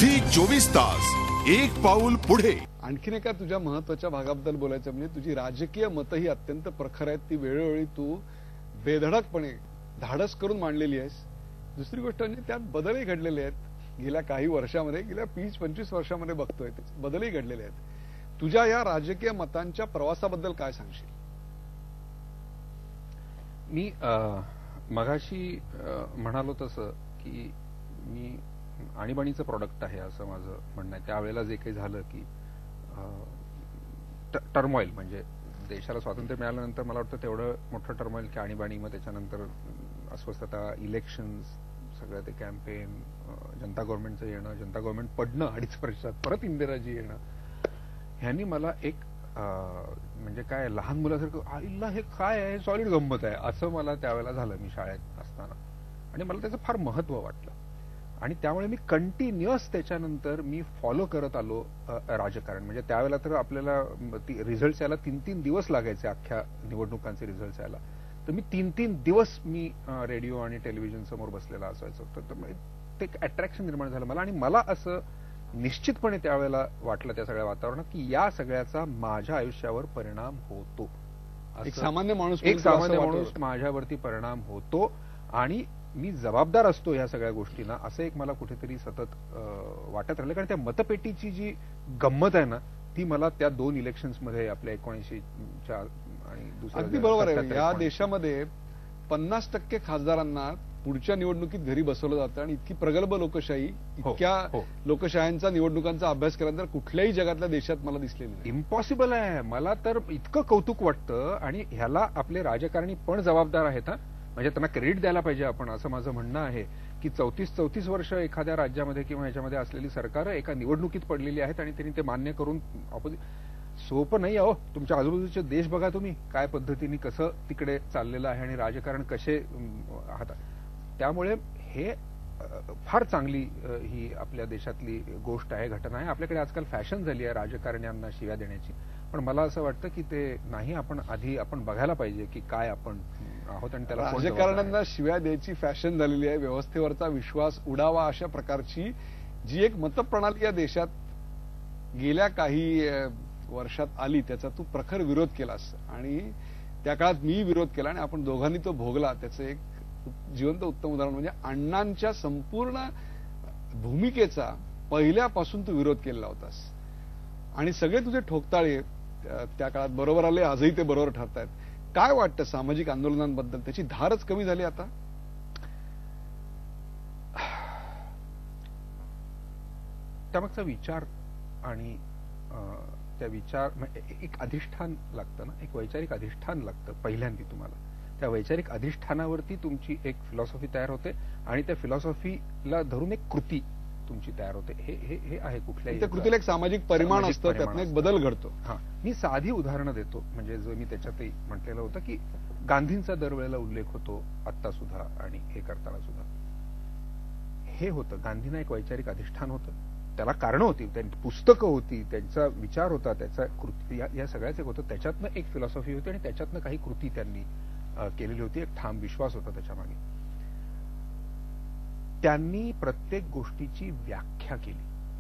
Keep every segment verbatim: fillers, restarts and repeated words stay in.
Zee चोवीस तास एक पाऊल पुढे. आणखीन एका तुझ्या महत्वाच्या भागाबद्दल बोलायचं म्हणजे तुझी राजकीय मतं ही अत्यंत प्रखर आहेत. ती वेळोवेळी तू बेधडकपणे धाडस करून मांडलेली आहेस. दुसरी गोष्ट म्हणजे त्यात बदलही घडलेले आहेत. गेल्या काही वर्षामध्ये, गेल्या वीस पंचवीस वर्षामध्ये बघतोय बदलही घडलेले आहेत. तुझ्या या राजकीय मतांच्या प्रवासाबद्दल काय सांगशील? मी मगाशी म्हणालो तसं की मी आणीबाणीचं प्रॉडक्ट आहे असं माझं म्हणणं आहे. त्यावेळेला जे काही झालं की टर्मॉईल म्हणजे देशाला स्वातंत्र्य मिळाल्यानंतर मला वाटतं तेवढं मोठं टर्मॉईल की आणीबाणी, मग त्याच्यानंतर अस्वस्थता, इलेक्शन्स, सगळं ते कॅम्पेन, जनता गव्हर्नमेंटचं येणं, जनता गव्हर्नमेंट पडणं अडीच वर्षात, परत इंदिराजी येणं, ह्यांनी मला एक म्हणजे काय लहान मुलासारखं आईला हे काय आहे, सॉलिड गंमत आहे असं मला त्यावेळेला झालं मी शाळेत असताना. आणि मला त्याचं फार महत्व वाटलं आणि त्यामुळे मी कंटिन्युअस त्याच्यानंतर मी फॉलो करत आलो राजकारण. म्हणजे त्यावेळेला तर आपल्याला रिझल्ट यायला तीन तीन दिवस लागायचे, अख्ख्या निवडणुकांचे रिझल्ट यायला. तर मी तीन तीन दिवस मी रेडिओ आणि टेलिव्हिजन समोर बसलेला असायचो. तर ते एक अट्रॅक्शन निर्माण झालं मला आणि मला असं निश्चितपणे त्यावेळेला वाटलं त्या सगळ्या वातावरणात की या सगळ्याचा माझ्या आयुष्यावर परिणाम होतो. एक सामान्य माणूस एक सामान्य माणूस माझ्यावरती परिणाम होतो आणि मी जबाबदार असतो ह्या सगळ्या गोष्टींना, असं एक मला कुठेतरी सतत वाटत राहिलं. कारण त्या मतपेटीची जी गंमत आहे ना ती मला त्या दोन इलेक्शन्समध्ये आपल्या एकोणऐंशीच्या आणि दुसऱ्या अगदी बरोबर आहे. या देशामध्ये पन्नास टक्के खासदारांना पुढच्या निवडणुकीत घरी बसवलं जातं आणि इतकी प्रगल्भ लोकशाही, इतक्या लोकशाह्यांचा निवडणुकांचा अभ्यास केल्यानंतर कुठल्याही जगातल्या देशात मला दिसलेली नाही. इम्पॉसिबल आहे. मला तर इतकं कौतुक वाटतं आणि ह्याला आपले राजकारणी पण जबाबदार आहेत. हा म्हणजे त्यांना क्रेडिट द्यायला पाहिजे आपण, असं माझं म्हणणं आहे की चौतीस चौतीस वर्ष एखाद्या राज्यामध्ये किंवा याच्यामध्ये असलेली सरकार एका निवडणुकीत पडलेली आहेत आणि त्यांनी ते मान्य करून ऑपोजिट. सोपं नाही अहो. तुमच्या आजूबाजूचे देश बघा तुम्ही, काय पद्धतीने कसं तिकडे चाललेलं आहे आणि राजकारण कसे हातात. त्यामुळे हे फार चांगली ही आपल्या देशातली गोष्ट आहे, घटना आहे. आपल्याकडे आजकाल फॅशन झाली आहे राजकारण्यांना शिव्या देण्याची, पण मला असं वाटतं की ते नाही. आपण आधी आपण बघायला पाहिजे की काय आपण आहोत आणि त्याला राजकारण्यांना शिव्या द्यायची फॅशन झालेली आहे. व्यवस्थेवरचा विश्वास उडावा अशा प्रकारची जी एक मतप्रणाली या देशात गेल्या काही वर्षात आली त्याचा तू प्रखर विरोध केलास आणि त्या काळात मी विरोध केला आणि आपण दोघांनी तो भोगला. त्याचं एक जिवंत उत्तम उदाहरण म्हणजे अण्णांच्या संपूर्ण भूमिकेचा पहिल्यापासून तू विरोध केलेला होतास आणि सगळे तुझे ठोकताळे त्या काळात बरोबर आले, आजही ते बरोबर ठरतायत. काय वाटतं सामाजिक आंदोलनांबद्दल? त्याची धारच कमी झाली आता? त्यामागचा विचार आणि त्या विचार एक अधिष्ठान लागतं ना, एक वैचारिक अधिष्ठान लागतं पहिल्यांदा तुम्हाला. त्या वैचारिक अधिष्ठानावरती तुमची एक फिलॉसॉफी तयार होते आणि त्या फिलॉसॉफीला धरून एक कृती तुमची तयार होते. हे हे हे आहे कुठल्याही त्या कृतीला एक सामाजिक परिमाण असतं, त्यातून एक बदल घडतो. हा, मी साधी उदाहरणं देतो. म्हणजे जो मी त्याच्यातही म्हटलेलं होतं की गांधींचा दरवेळेला उल्लेख होतो आत्ता सुद्धा आणि हे करताना सुद्धा. हे होतं गांधींना एक वैचारिक अधिष्ठान होतं, त्याला कारणं होती, त्यांची पुस्तकं होती, त्यांचा विचार होता, त्याचा कृती, या सगळ्याच एक होतं. त्याच्यातनं एक फिलॉसॉफी होती आणि त्याच्यातनं काही कृती त्यांनी केलेली होती. एक ठाम विश्वास होता त्याच्यामागे. त्यांनी प्रत्येक गोष्टीची व्याख्या केली.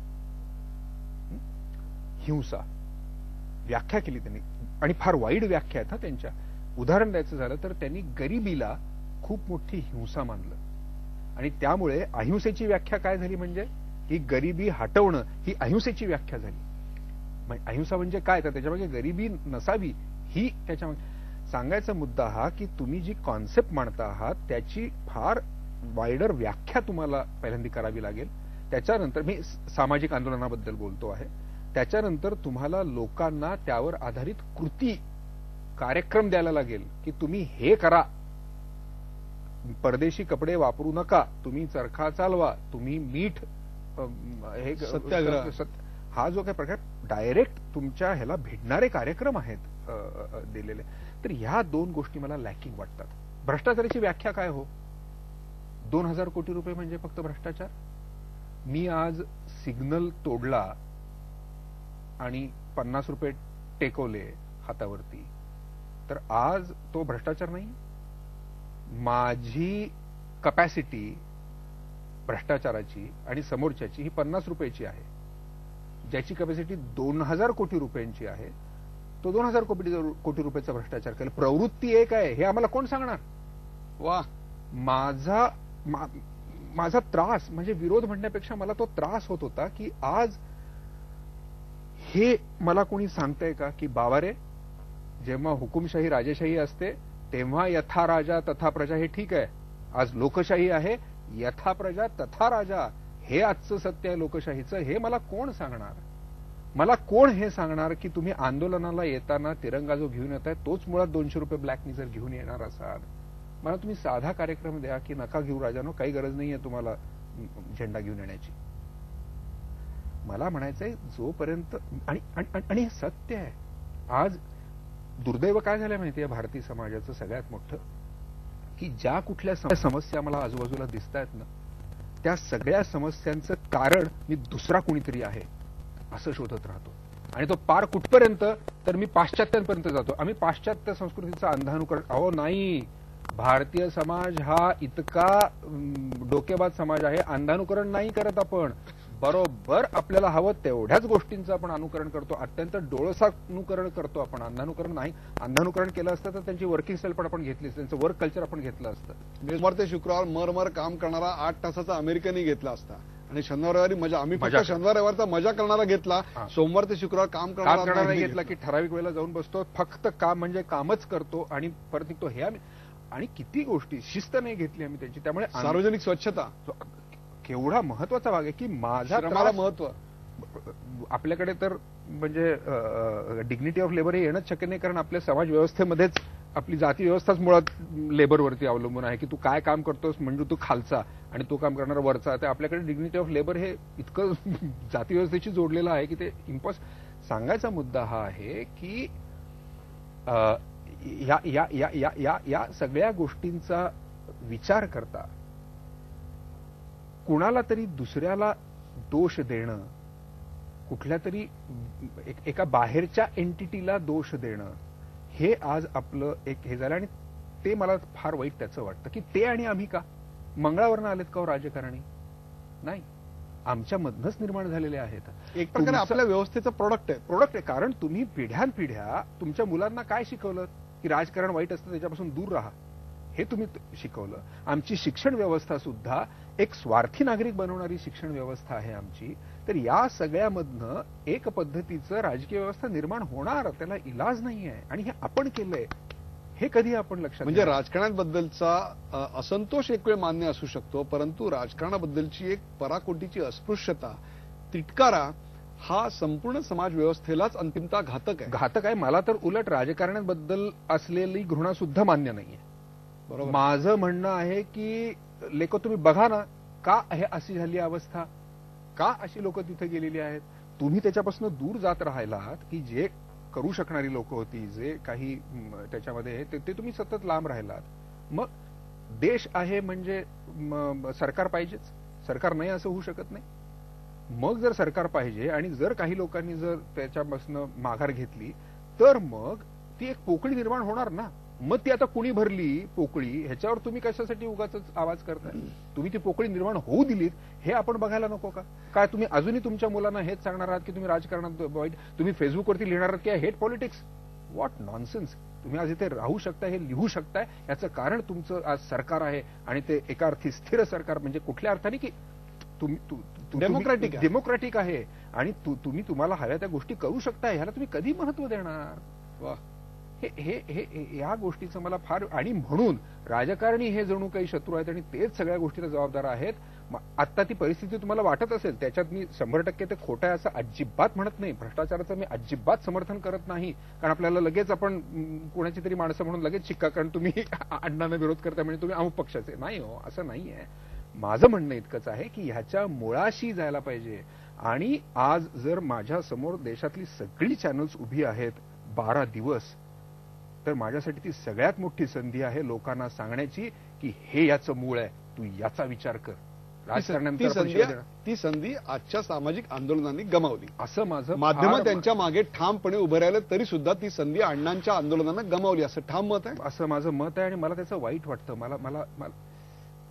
हिंसा व्याख्या केली त्यांनी आणि फार वाईट व्याख्या आहेत हा त्यांच्या. उदाहरण द्यायचं झालं तर त्यांनी गरिबीला खूप मोठी हिंसा मानलं आणि त्यामुळे अहिंसेची व्याख्या काय झाली म्हणजे ही गरिबी हटवणं ही अहिंसेची व्याख्या झाली. अहिंसा म्हणजे काय तर त्याच्यामागे गरिबी नसावी ही त्याच्यामागे. सांगायचा मुद्दा हा की तुम्ही जी कॉन्सेप्ट मांडता आहात त्याची फार वायडर व्याख्या तुम्हाला पहिल्यांदा करावी लागेल. त्याच्यानंतर मी सामाजिक आंदोलनाबद्दल बोलतो आहे. त्याच्यानंतर तुम्हाला लोकांना त्यावर आधारित कृती कार्यक्रम द्यायला लागेल की तुम्ही हे करा, परदेशी कपडे वापरू नका, तुम्ही चरखा चालवा, तुम्ही मीठ हे सत्याग्रह, हा जो काही प्रकार डायरेक्ट तुमच्या ह्याला भेटणारे कार्यक्रम आहेत दिलेले. तर ह्या दोन गोष्टी मला लॅकिंग वाटतात. भ्रष्टाचाराची व्याख्या काय हो? दोन हजार कोटी रुपये म्हणजे फक्त भ्रष्टाचार? मी आज सिग्नल तोडला आणि पन्नास रुपये टेकवले हातावरती तर आज तो भ्रष्टाचार नाही? माझी कपॅसिटी भ्रष्टाचाराची आणि समोरच्याची ही पन्नास रुपयाची आहे. ज्याची कॅपॅसिटी दोन हजार कोटी रुपयांची आहे तो दोन हजार कोटी कोटी रुपयाचा भ्रष्टाचार केला. प्रवृत्ती एक आहे हे आम्हाला कोण सांगणार? वा, माझा मा, माझा त्रास म्हणजे विरोध म्हणण्यापेक्षा मला तो त्रास होत होता की आज हे मला कोणी सांगतंय का की बाबा रे, जेव्हा हुकुमशाही राजेशाही असते तेव्हा यथा राजा तथा प्रजा हे ठीक आहे. आज लोकशाही आहे, यथा प्रजा तथा राजा हे आजचं सत्य आहे लोकशाहीचं. हे मला कोण सांगणार? मला कोण हे सांगणार की तुम्ही आंदोलनाला येताना तिरंगा जो घेऊन येताय तोच मुळात दोनशे रुपये ब्लॅकनी जर घेऊन येणार असाल, मला तुम्ही साधा कार्यक्रम द्या की नका घेऊ राजानो, काही गरज नाहीये तुम्हाला झेंडा घेऊन येण्याची. मला म्हणायचंय जोपर्यंत आणि आणि हे सत्य आहे. आज दुर्दैव काय झालंय माहितीये भारतीय समाजाचं सगळ्यात मोठं, की ज्या कुठल्या समस्या मला आजूबाजूला दिसत आहेत ना त्या सगळ्या समस्यांचं कारण मी दुसरा कुणीतरी आहे असं शोधत राहतो. आणि तो पार कुठपर्यंत तर मी पाश्चात्यांपर्यंत जातो. आम्ही पाश्चात्य संस्कृतीचं अंधानुकरण, अहो नाही, भारतीय समाज हा इतका डोकेबाज समाज आहे. अंधानुकरण नाही करत आपण, बरोबर आपल्याला हवं तेवढ्याच गोष्टींचं आपण अनुकरण करतो. अत्यंत डोळसा अनुकरण करतो आपण, अंधानुकरण नाही. अंधानुकरण केलं असतं तर त्यांची वर्किंग स्टाईल पण आपण घेतली असते, त्यांचं वर्क कल्चर आपण घेतलं असतं. सोमवार ते शुक्रवार मरमर काम करणारा आठ तासाचा अमेरिकनही घेतला असता आणि शनिवार रविवारी मजा, आम्ही फक्त शनिवार रविवारचा मजा करणारा घेतला, सोमवार ते शुक्रवार काम करणारा घेतला की ठराविक वेळेला जाऊन बसतो, फक्त काम म्हणजे कामच करतो आणि परत निघतो. हे आम्ही आणि किती गोष्टी शिस्त नाही घेतली आम्ही त्यांची. त्यामुळे सार्वजनिक स्वच्छता केवढा महत्वाचा भाग आहे की माझा श्रमाला महत्व. आपल्याकडे तर म्हणजे डिग्निटी ऑफ लेबर हे येणंच शक्य नाही, कारण आपल्या समाज व्यवस्थेमध्येच आपली जाती व्यवस्थाच मुळात लेबरवरती अवलंबून आहे की तू काय काम करतोस म्हणजे तू खालचा आणि तो काम करणारा वरचा. तर आपल्याकडे डिग्निटी ऑफ लेबर हे इतकं जाती व्यवस्थेशी जोडलेलं आहे की ते इम्पॉस. सांगायचा मुद्दा हा आहे की या या या या या या सगळ्या गोष्टींचा विचार करता कुणाला तरी दुसऱ्याला दोष देणं, कुठल्या तरी एका बाहेरच्या एंटिटीला दोष देणं, हे आज आपलं एक हे झालं. आणि ते मला फार वाईट त्याचं वाटतं की ते आणि आम्ही का मंगळावरनं आलेत का राजकारणी? नाही, आमच्यामधनच निर्माण झालेले आहेत. एक प्रकारे आपल्या व्यवस्थेचं प्रोडक्ट आहे प्रोडक्ट आहे कारण तुम्ही पिढ्यानपिढ्या तुमच्या मुलांना काय शिकवलं की राजकारण वाईट असतं त्याच्यापासून दूर राहा, हे तुम्ही शिकवलं. आमची शिक्षण व्यवस्था सुद्धा एक स्वार्थी नागरिक बनवणारी शिक्षण व्यवस्था आहे आमची. तर या सगळ्यामधनं एक पद्धतीचं राजकीय व्यवस्था निर्माण होणार, त्याला इलाज नाही आहे. आणि हे आपण केलंय हे कधी आपण लक्षात, म्हणजे राजकारणाबद्दलचा असंतोष एक वेळ मान्य असू शकतो, परंतु राजकारणाबद्दलची एक पराकोटीची अस्पृश्यता, तिटकारा हा संपूर्ण समाज व्यवस्थेलाच अंतिमतः घातक आहे. घातक आहे. मला तर उलट राजकारणाबद्दल असलेली घृणा सुद्धा मान्य नाहीये. बरोबर. माझं म्हणणं आहे की लेको तुम्ही बघा ना का हे अशी झाली अवस्था, का अशी लोक तिथे गेलेली आहेत. तुम्ही त्याच्यापासून दूर जात राहिलात की जे करू शकणारी लोक होती, जे काही त्याच्यामध्ये ते, ते तुम्ही सतत लांब राहिलात. मग देश आहे म्हणजे सरकार पाहिजेच, सरकार नाही असं होऊ शकत नाही. मग जर सरकार पाहिजे आणि जर काही लोकांनी जर त्याच्यापासून माघार घेतली तर मग ती एक पोकळी निर्माण होणार ना. मग ती आता कुणी भरली पोकळी ह्याच्यावर तुम्ही कशासाठी उगाच आवाज करताय? तुम्ही ती पोकळी निर्माण होऊ दिलीत हे आपण बघायला नको का? काय तुम्ही अजूनही तुमच्या मुलांना हेच सांगणार आहात की तुम्ही राजकारणात वाईट, तुम्ही फेसबुकवरती लिहिणार आहात की हेट पॉलिटिक्स? What nonsense. तुम्ही आज इथे राहू शकता, हे लिहू शकताय, याचं कारण तुमचं आज सरकार आहे आणि ते एका अर्थी स्थिर सरकार, म्हणजे कुठल्या अर्थाने की डेमोक्रॅटिक डेमोक्रॅटिक आहे आणि तुम्ही तुम्हाला हव्या त्या गोष्टी करू शकताय. ह्याला तुम्ही कधी महत्व देणार? वा, हे हे हे या गोष्टीचं मला फार. आणि म्हणून राजकारणी हे जणू काही शत्रू आहेत आणि तेच सगळ्या गोष्टीला जबाबदार आहेत. आता ती परिस्थिती तुम्हाला वाटत असेल, त्याच्यात मी शंभर टक्के ते खोटं आहे असं अजिबात म्हणत नाही. भ्रष्टाचाराचं मी अजिबात समर्थन करत नाही, कारण आपल्याला लगेच आपण कोणाची तरी माणसं म्हणून लगेच शिक्का, कारण तुम्ही अण्णांना विरोध करता म्हणजे तुम्ही अमुक पक्षाचे. नाही हो, असं नाहीये. माझं म्हणणं इतकंच आहे की ह्याच्या मुळाशी जायला पाहिजे. आणि आज जर माझ्या समोर देशातली सगळी चॅनल्स उभी आहेत बारा दिवस, तर माझ्यासाठी ती सगळ्यात मोठी संधी आहे लोकांना सांगण्याची की हे याचं मूळ आहे, तू याचा विचार कर. राजकारणानंतर ती संधी आजच्या सामाजिक आंदोलनांनी गमावली असं माझं. माध्यमं त्यांच्या मागे ठामपणे उभे राहिले तरी सुद्धा ती संधी अण्णांच्या आंदोलनानं गमावली असं ठाम मत आहे. असं माझं मत आहे आणि मला त्याचं वाईट वाटतं. मला मला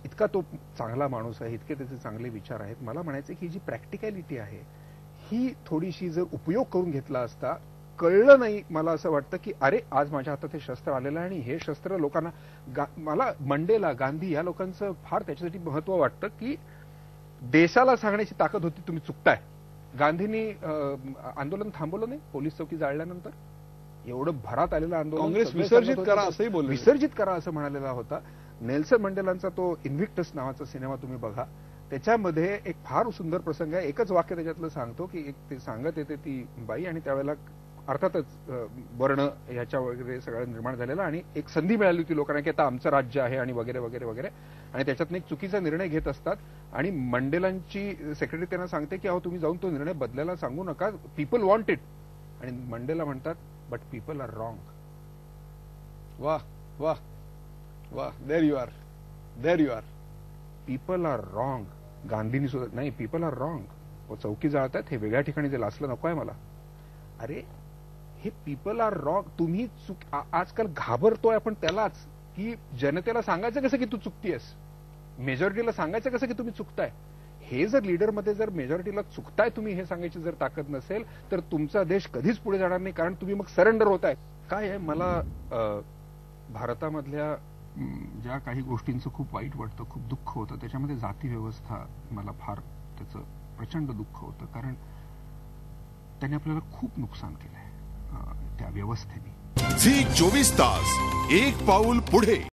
इतका तो चांगला माणूस आहे, इतके त्याचे चांगले विचार आहेत. मला म्हणायचं की ही जी प्रॅक्टिकॅलिटी आहे ही थोडीशी जर उपयोग करून घेतला असता, कळलं नाही मला असं वाटतं की अरे आज माझ्या हातात हे शस्त्र आलेलं आहे आणि हे शस्त्र लोकांना, मला मंडेला, गांधी या लोकांचं फार त्याच्यासाठी महत्व वाटतं की देशाला सांगण्याची ताकद होती तुम्ही चुकताय. गांधींनी आंदोलन थांबवलं नाही पोलीस चौकी जाळल्यानंतर. एवढं भरात आलेलं आंदोलन काँग्रेस विसर्जित करा असंही बोलले, विसर्जित करा असं म्हणालेला होता. नेल्सन मंडेलांचा तो इन्व्हिक्टस नावाचा सिनेमा तुम्ही बघा, त्याच्यामध्ये एक फार सुंदर प्रसंग आहे. एकच वाक्य त्याच्यातलं सांगतो की एक ते सांगत येते ती बाई आणि त्यावेळेला अर्थातच वर्ण ह्याच्या वगैरे सगळं निर्माण झालेलं आणि एक संधी मिळाली होती लोकांना की आता आमचं राज्य आहे आणि वगैरे वगैरे वगैरे. आणि त्याच्यातनं एक चुकीचा निर्णय घेत असतात आणि मंडेलांची सेक्रेटरी त्यांना सांगते की अहो तुम्ही जाऊन तो निर्णय बदलायला सांगू नका, पीपल वॉन्ट इट. आणि मंडेला म्हणतात बट पीपल आर रॉंग. वाह वाह वाह, there you are, there you are. People are wrong. गांधींनी सुद्धा नाही, पीपल आर रॉंग. चौकी जाळतात हे वेगळ्या ठिकाणी जे लासलं नको आहे मला. अरे हे पीपल आर रॉंग. तुम्ही चुक आजकाल घाबरतोय आपण त्यालाच की जनतेला सांगायचं कसं की तू चुकतीयस, मेजॉरिटीला सांगायचं कसं की तुम्ही चुकताय. हे जर लीडरमध्ये जर मेजॉरिटीला चुकताय तुम्ही हे सांगायची जर ताकद नसेल तर तुमचा देश कधीच पुढे जाणार नाही, कारण तुम्ही मग सरेंडर होताय. काय आहे मला भारतामधल्या ज्या काही गोष्टींचं खूप वाईट वाटतं, खूप दुःख होतं, त्याच्यामध्ये जाती व्यवस्था मला फार त्याचं प्रचंड दुःख होतं, कारण त्याने आपल्याला खूप नुकसान केलंय त्या व्यवस्थेने. झी चोवीस तास एक पाऊल पुढे.